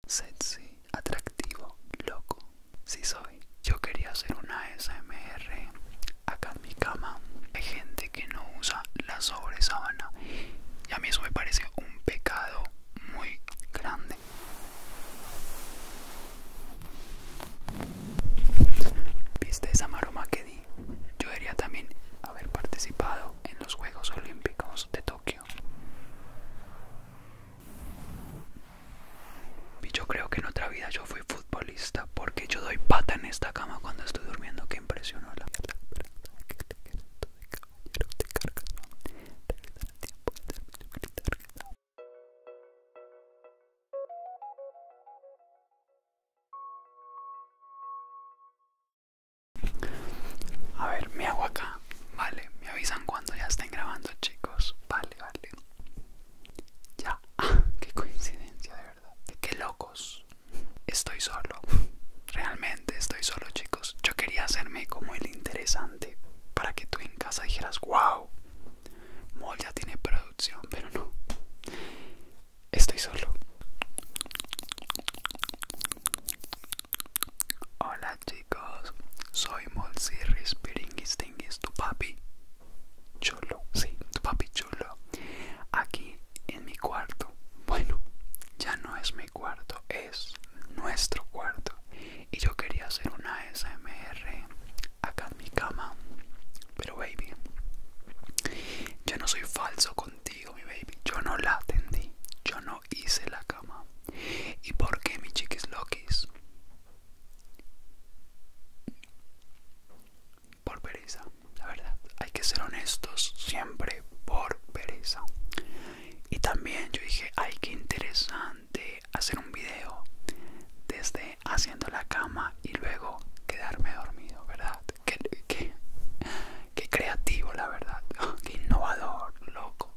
sexy, atractivo, loco. Sí soy. Yo quería hacer una ASMR acá en mi cama. Hay gente que no usa la sobresábana y a mí eso me parece un pecado muy grande. ¿Viste esa maroma que di? Yo debería también haber participado en los Juegos Olímpicos de Tokio. Y yo creo que en otra vida yo fui futbolista porque yo doy pata en esta cama cuando estoy durmiendo. Que impresionó la A ver, me hago acá. Vale, me avisan cuando ya estén grabando, chicos. Vale, vale. Ya. Qué coincidencia, de verdad. Qué locos. Estoy solo. Realmente estoy solo, chicos. Yo quería hacerme como el interesante para que tú en casa dijeras, wow, Mol ya tiene producción, pero no. Estoy solo. Hola, chicos. Soy Molsirris Piringuistinguis, tu papi chulo. Sí, tu papi chulo. Aquí en mi cuarto. Bueno, ya no es mi cuarto, es nuestro cuarto. Y yo quería hacer una ASMR acá en mi cama. Pero baby, yo no soy falso contigo, mi baby. Yo no la atendí. Yo no hice la cama. ¿Y por qué, mi chiquis loquis? Por pereza, la verdad. Hay que ser honestos siempre, por pereza. Y también yo dije, ay, qué interesante hacer un video desde haciendo la cama y luego quedarme dormido, ¿verdad? Qué creativo, la verdad. Qué innovador, loco.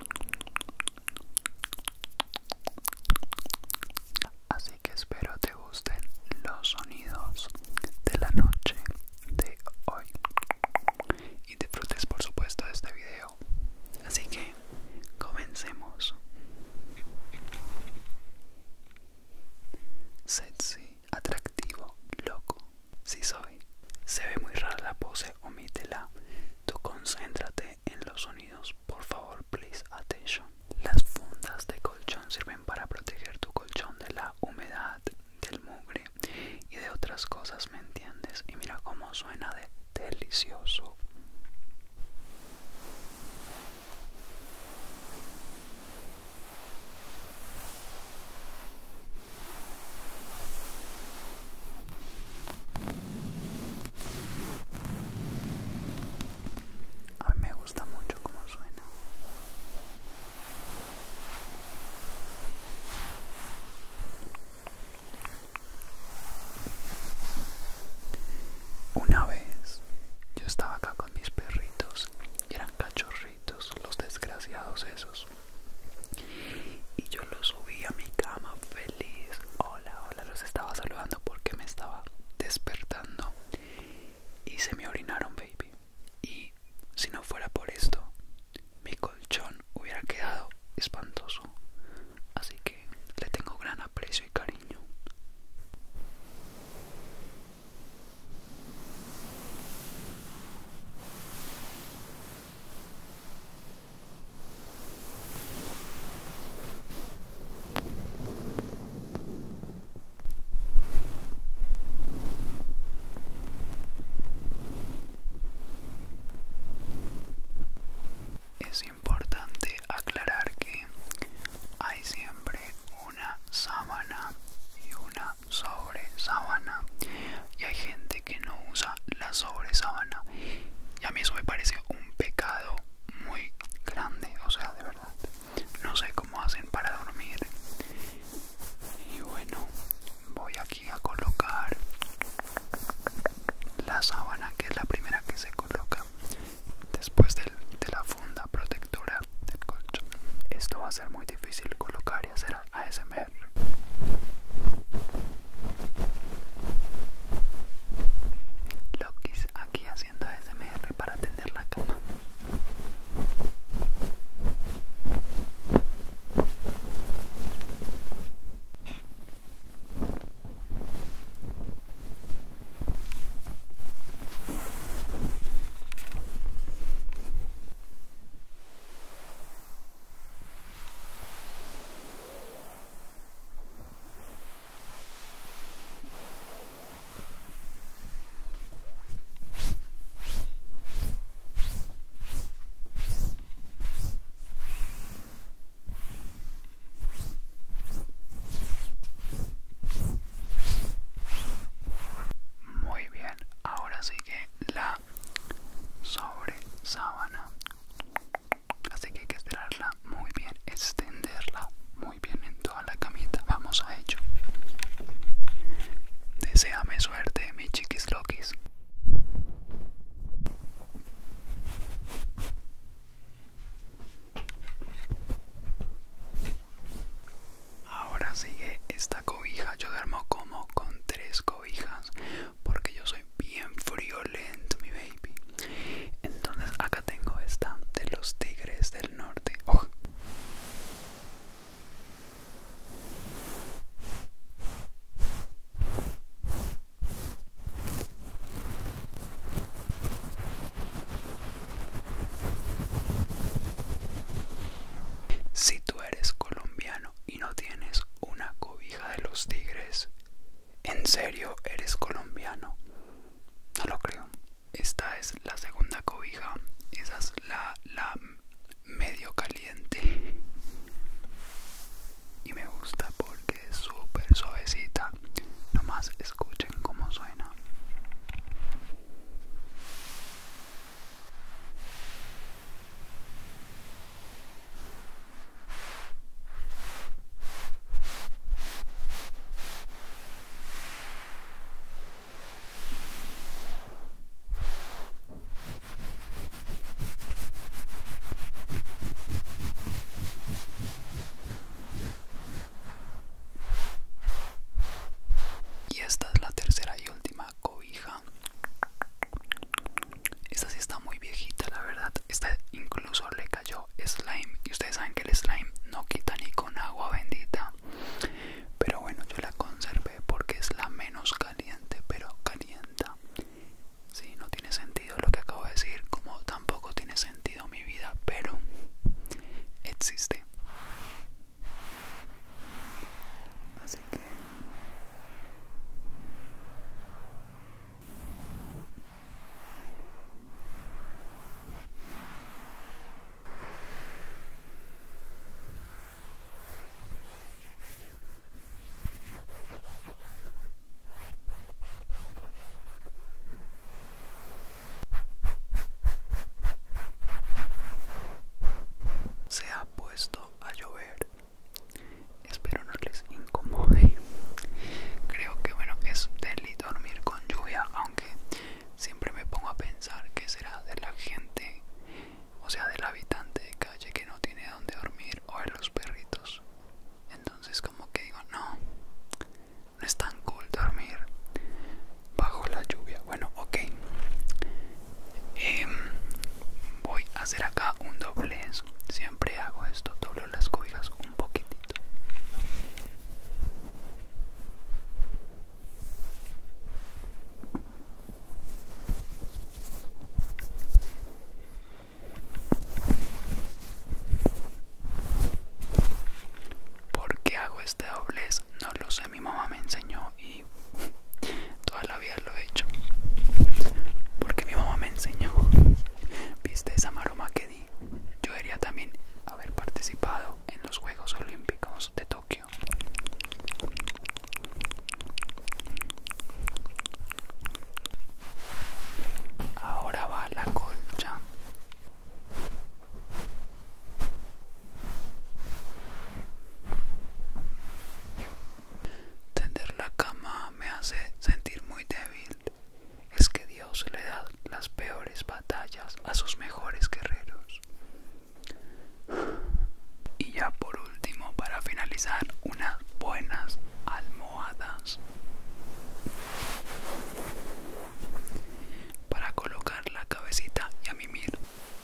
Así que espero te gusten los sonidos de la noche de hoy y disfrutes, por supuesto, de este video. Así que comencemos. Sexy, atractivo, loco. Sí soy. Se ve muy rara la pose, omítela. Tú concéntrate en los sonidos, por favor, please attention. Las fundas de colchón sirven para proteger tu colchón de la humedad, del mugre y de otras cosas, ¿me entiendes? Y mira cómo suena de delicioso. serio eres colombiano? No lo creo. Esta es la segunda cobija. Esa es la medio caliente. Y me gusta porque es súper suavecita. Nomás escuchen cómo suena. Y esta es la tercera y última cobija. Esta sí está muy viejita, la verdad. Esta incluso le cayó slime. Y ustedes saben que el slime no quita ni con agua bendita. Pero bueno, yo la conservé porque es la menos caliente, pero calienta. Sí, no tiene sentido lo que acabo de decir, como tampoco tiene sentido mi vida, pero existe. Así que se ha puesto a llover. Espero no les incomode. Creo que bueno, es deli dormir con lluvia, aunque siempre me pongo a pensar qué será de la gente, o sea, del habitante de calle que no tiene dónde dormir, o de los perritos. Entonces como que digo, no es tan cool dormir bajo la lluvia. Bueno, ok. Voy a hacer acá un doblez. Siempre hago esto, doblo las cobijas un poquitito. ¿Por qué hago este doblez? No lo sé, mi mamá me enseñó y toda la vida lo he hecho. Porque mi mamá me enseñó. ¿Viste esa maroma que di? Yo debería también haber participado en los Juegos Olímpicos de Tokio. Ahora va la colcha. Tender la cama me hace sentir muy débil. Es que Dios le da las peores batallas a sus mejores guerreros. Y ya por último, para finalizar, unas buenas almohadas para colocar la cabecita y a mimir.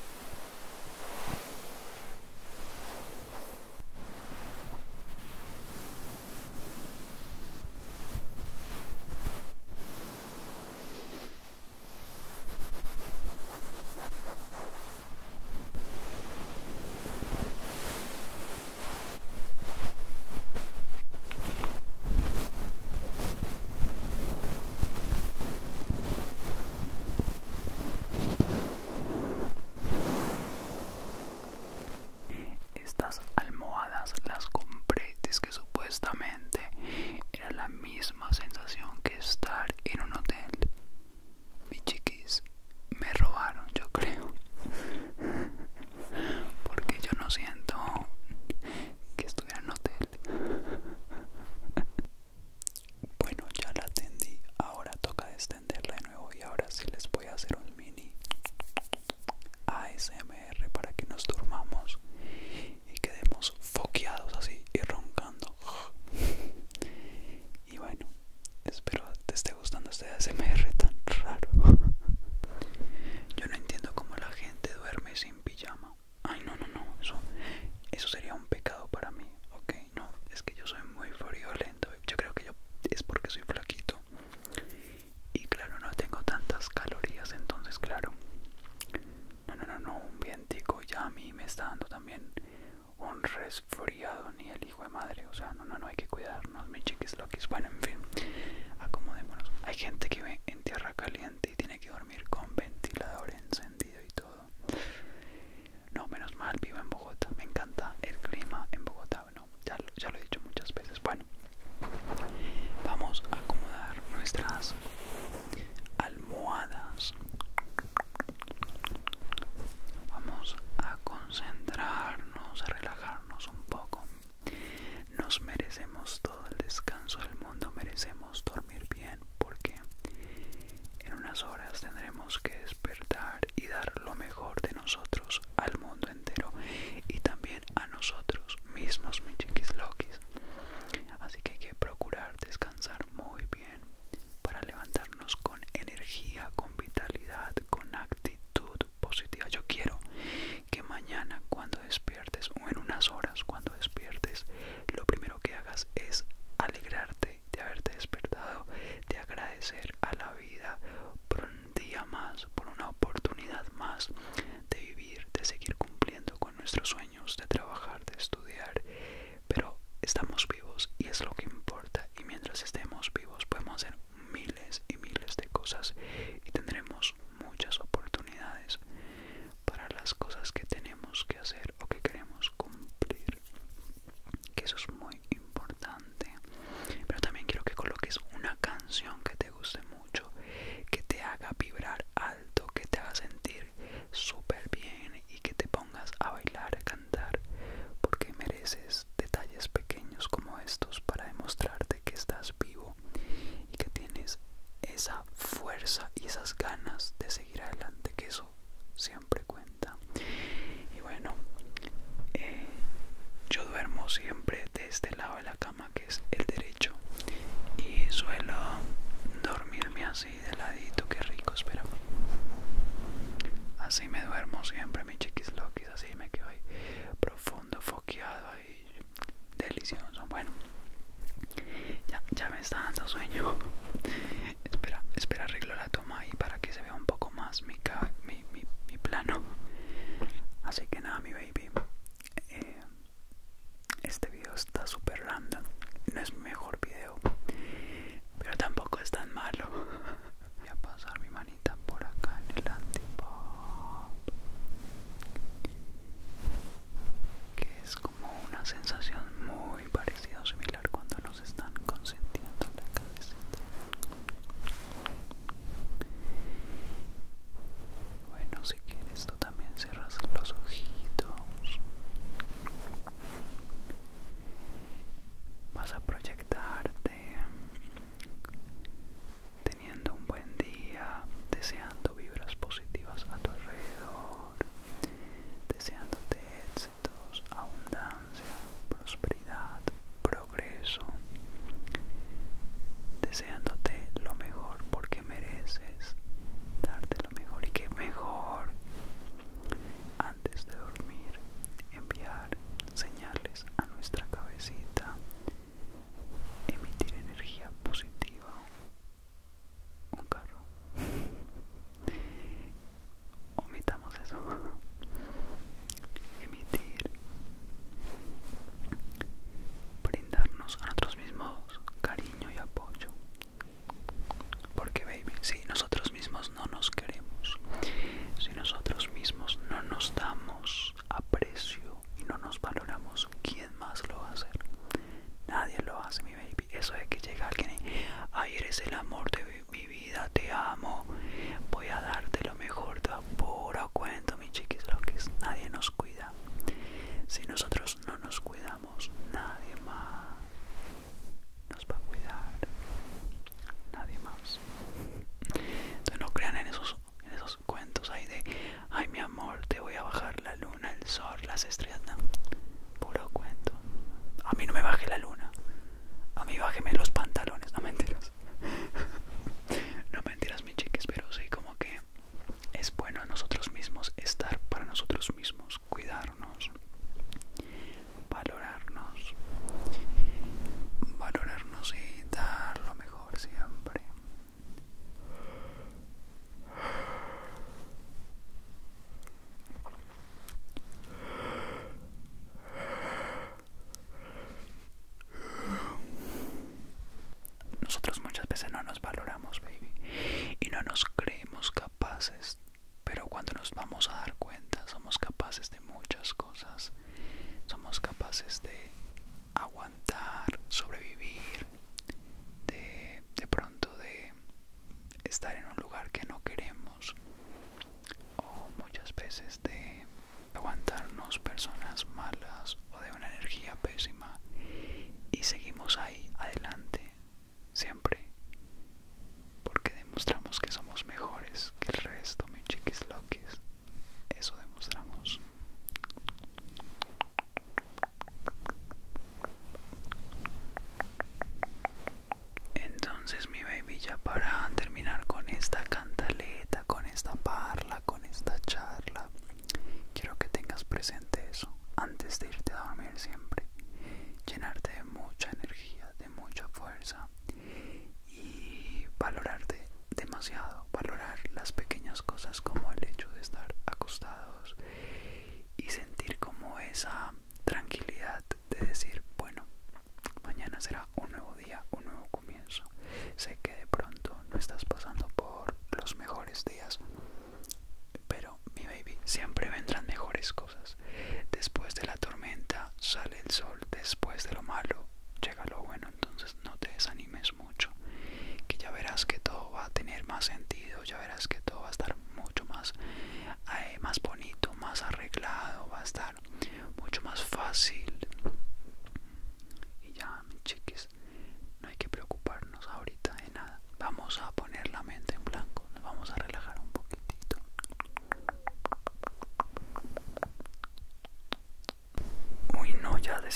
Estas almohadas las compré, es que supuestamente era la misma sensación que estar en un hotel. Mi chiquis, me robaron, yo creo. Porque yo no siento que estuviera en un hotel. Bueno, ya la atendí, ahora toca extenderla de nuevo y ahora sí les voy a hacer un mini ASMR para que nos durmamos y quedemos foqueados así y roncando. Y bueno, espero te esté gustando este ASMR tan raro. Yo no entiendo cómo la gente duerme sin pijama. Ay, no, eso sería un pecado para mí. Ok, no, es que yo soy muy friolento. Yo creo que es porque soy flaquito. Y claro, no tengo tantas calorías, entonces claro. No, un vientico ya a mí me está dando también un resfriado, ni el hijo de madre. O sea, no hay que cuidarnos, mi chiquis loquis. Bueno, en fin, a como gente que vive en tierra caliente y tiene que dormir con ventilador encendido y todo. No, menos mal vivo en Bogotá. Me encanta el clima en Bogotá. No, ya lo he dicho muchas veces. Bueno, vamos a acomodar nuestras almohadas. Vamos a concentrarnos, a relajarnos un poco. Nos merecemos todo el descanso del mundo, merecemos dormir bien, porque en unas horas tendremos que despertar y dar lo mejor de nosotros al mundo entero y también a nosotros mismos, mis chiquis loquis. Así que hay que procurar descansar muy bien para levantarnos con energía, con vitalidad, con actitud positiva. Yo quiero que mañana cuando despiertes, o en unas horas cuando despiertes, lo primero que hagas es alegrarte de haberte despertado, de agradecer a la vida por un día más, por una oportunidad más de vivir, de seguir cumpliendo con nuestros sueños, de trabajar, de estudiar. Pero estamos vivos y es lo que importa, y mientras estemos vivos podemos hacer miles y miles de cosas y tendremos muchas oportunidades para las cosas que tenemos que hacer o que queremos cumplir, que eso es muy importante. Pero también quiero que coloques una canción que te guste mucho, que te haga vibrar alto, que te haga sentir súper bien y que te pongas a bailar, a cantar, porque mereces detalles pequeños como estos para demostrarte que estás vivo y que tienes esa fuerza y esas ganas de seguir adelante, que eso siempre cuenta. Y bueno, yo duermo siempre de este lado de la cama, que es el derecho, y suelo dormirme así de ladito. Qué rico, espera. Así me duermo siempre, mi chiquis loquis, así me quedo ahí profundo, foqueado ahí, delicioso. Bueno, ya me está dando sueño. Espera, arreglo la toma ahí para que se vea un poco más mi plano. Así que nada, mi baby, este video está súper random. No es mi mejor video, pero tampoco es tan malo. Voy a pasar mi manita por acá en el antipop, que es como una sensación muy parecida o similar cuando nos están consintiendo la cabecita. Bueno, si quieres tú también cierras los ojitos.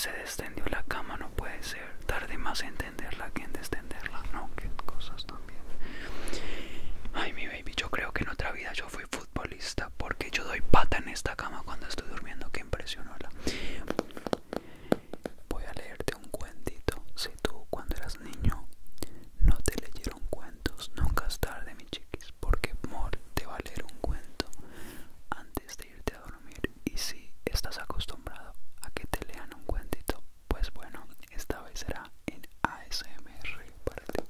se descendió la cama, no puede ser. Tardé más en entenderla que en descenderla. No, qué cosas también. Ay, mi baby, yo creo que en otra vida yo fui futbolista, porque yo doy pata en esta cama cuando estoy durmiendo. Qué impresionante. Voy a leerte un cuentito. Si tú cuando eras niño no te leyeron cuentos, nunca es tarde, mi chiquis, porque Mor te va a leer un cuento antes de irte a dormir. Y si estás acostumbrado a que te lean un cuentito, pues bueno, esta vez será en ASMR para ti.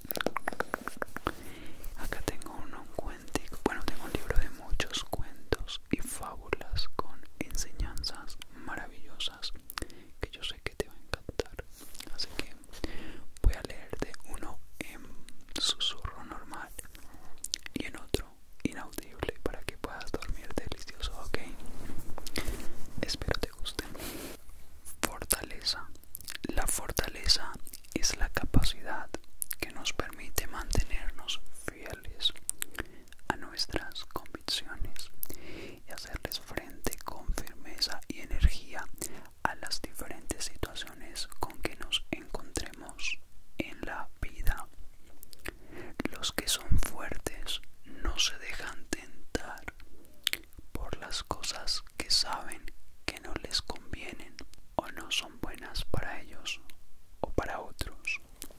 Acá tengo un cuentico, bueno, tengo un libro de muchos cuentos y fábulas con enseñanzas maravillosas que yo sé que te va a encantar. Así que voy a leerte uno en susurro normal y en otro inaudible para que puedas dormir delicioso, ¿ok? Espero te guste. Fortaleza. La fortaleza es la capacidad que nos permite mantenernos fieles a nuestras convicciones y hacerles frente con firmeza y energía a las diferentes situaciones con que nos encontremos en la vida. Los que son fuertes no se dejan tentar por las cosas que saben que no les convienen o no son buenas para ellos o para otros.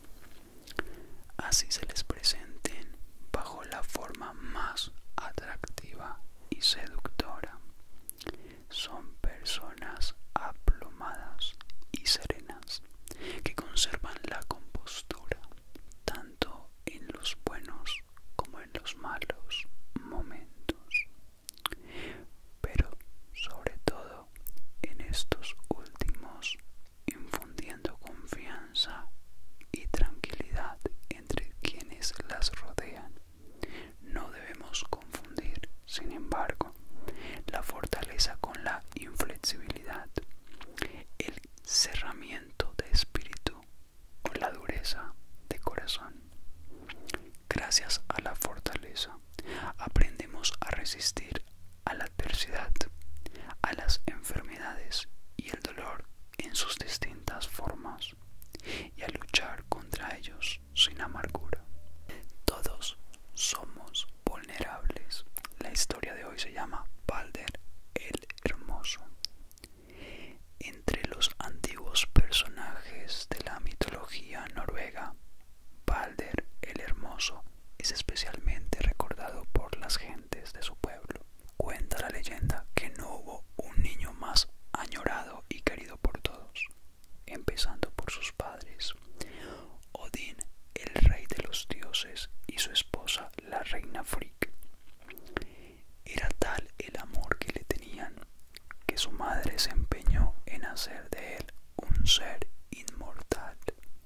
Así se les presenten bajo la forma más atractiva y seductora. Son personas aplomadas y serenas que conservan la compostura tanto en los buenos como en los malos momentos, pero sobre todo en estos últimos, infundiendo confianza y tranquilidad entre quienes las rodean. No debemos confundir, sin embargo, la fortaleza con la inflexibilidad, el cerramiento de espíritu o la dureza de corazón. Gracias a la fortaleza aprendemos a resistir a la adversidad, a las enfermedades y el dolor en sus distintas formas, y a luchar contra ellos sin amargura. Todos somos vulnerables. La historia de hoy se llama Balder el Hermoso. Entre los antiguos personajes de la mitología noruega, Balder el Hermoso es especialmente recordado por las gentes de su pueblo. Cuenta la leyenda que no hubo un niño más añorado y querido por todos, empezando por sus padres, Odín, el rey de los dioses, y su esposa, la reina Frigg. Era tal el amor que le tenían que su madre se empeñó en hacer de él un ser inmortal,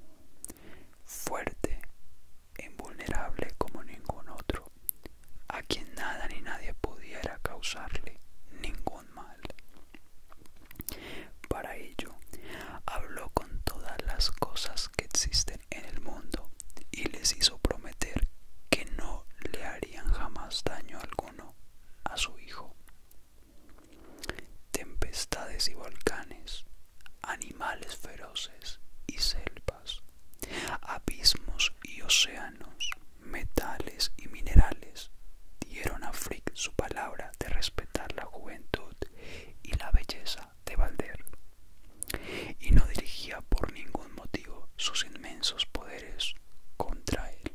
fuerte e invulnerable como ningún otro, a quien nada ni nadie pudiera causarle ningún mal. Para ello, habló con todas las cosas que existen en el mundo y les hizo prometer que no le harían jamás daño alguno a su hijo. Tempestades y volcanes, animales feroces y selvas, abismos y océanos, metales y minerales, dieron a Frigg su palabra de respetar la juventud y la belleza de Balder, y no dirigía por ningún motivo sus inmensos poderes contra él.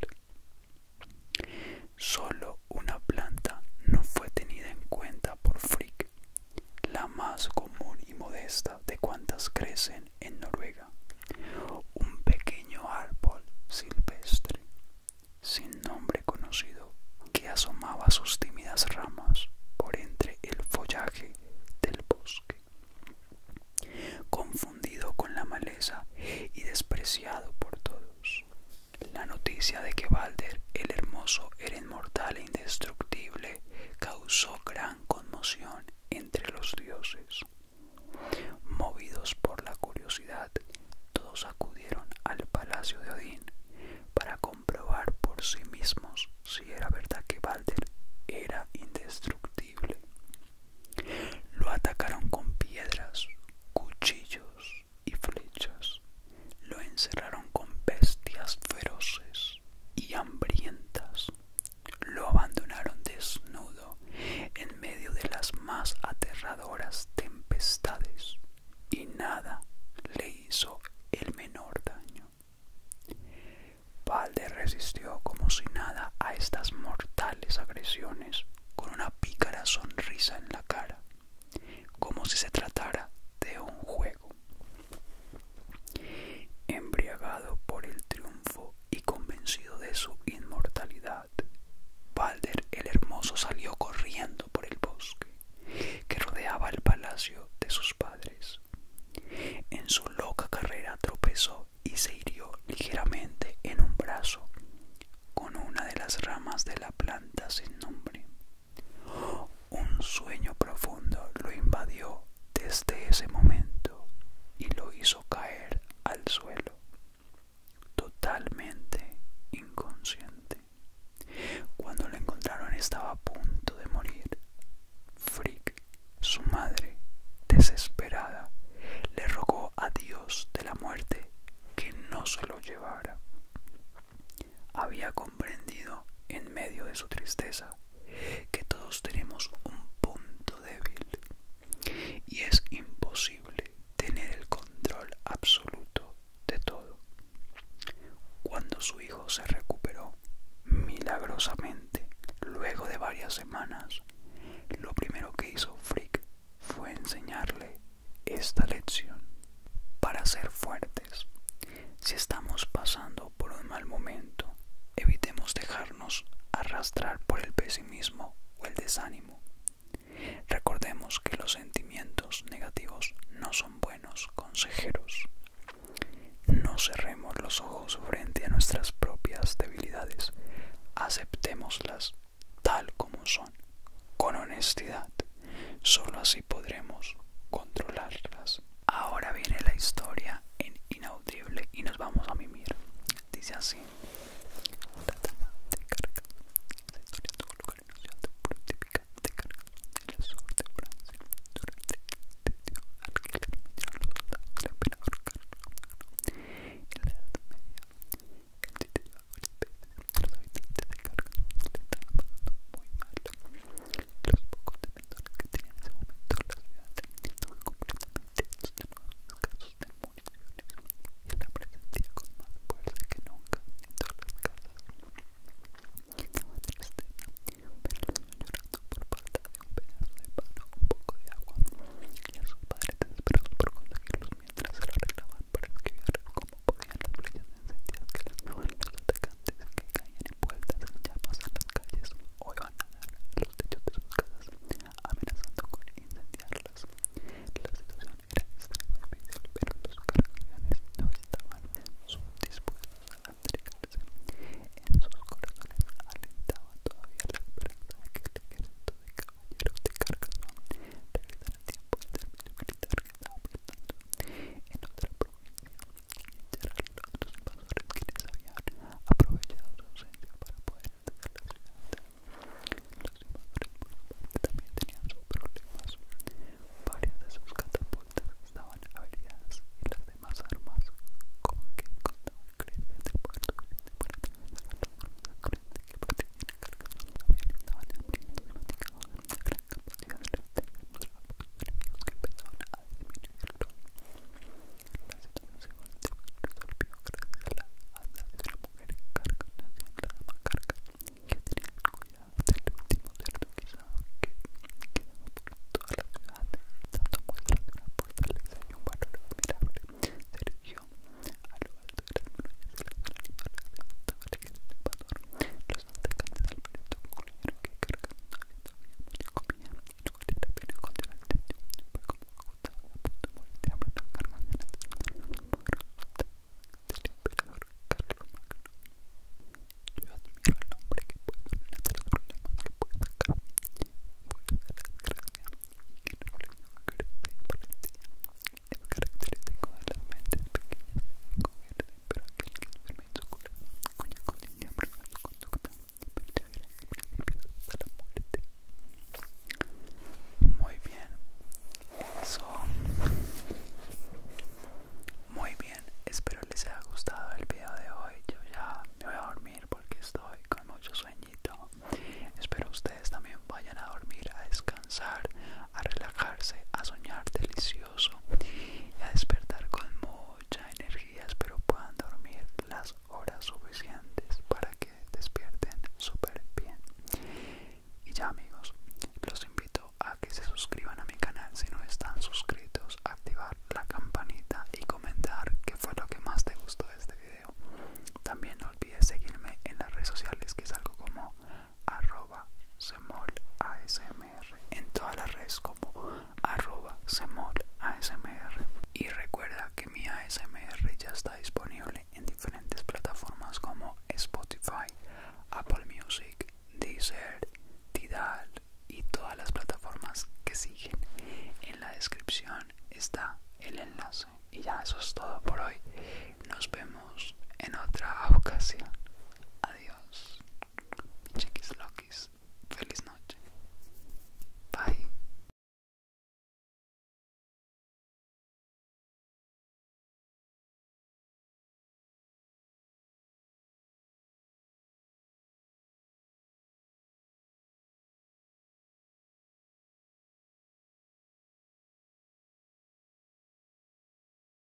Solo una planta no fue tenida en cuenta por Frigg, la más común y modesta de cuantas crecen en Noruega, un pequeño árbol silvestre, sin nombre conocido, que asomaba sus tímidas ramas por entre el follaje del bosque. Confundido con la maleza y despreciado por todos, la noticia de que Balder el Hermoso era inmortal e indestructible causó gran conmoción entre los dioses. Movidos por la curiosidad, todos acudieron al palacio de Odín para comprobar por sí mismos si era verdad que Balder era indestructible. Lo atacaron con piedras, cuchillos y flechas. resistió como si nada a estas mortales agresiones, con una pícara sonrisa en la cara, como si se tratara de un juego. Embriagado por el triunfo y convencido de su inmortalidad, Balder el Hermoso salió corriendo por el bosque que rodeaba el palacio de sus padres. En su loca carrera tropezó y se hirió ligeramente en un brazo con una de las ramas de la planta sin nombre. Un sueño profundo lo invadió desde ese momento y lo hizo caer al suelo, totalmente inconsciente. Cuando lo encontraron estaba a punto de morir. Frigg, su madre, desesperada, le rogó a Dios de la muerte que no se lo llevara. Había comprendido, en medio de su tristeza, que todos tenemos un punto débil y es imposible tener el control absoluto de todo. Cuando su hijo se recuperó milagrosamente, luego de varias semanas, lo primero que hizo Frigg fue enseñarle esta lección. Para ser fuertes, si estamos pasando por un mal momento, evitemos dejarnos arrastrar por el pesimismo o el desánimo. Recordemos que los sentimientos negativos no son buenos consejeros. No cerremos los ojos frente a nuestras propias debilidades. Aceptémoslas tal como son, con honestidad. Solo así podremos controlarlas. Ahora viene la historia en inaudible y nos vamos a mimir. Dice así: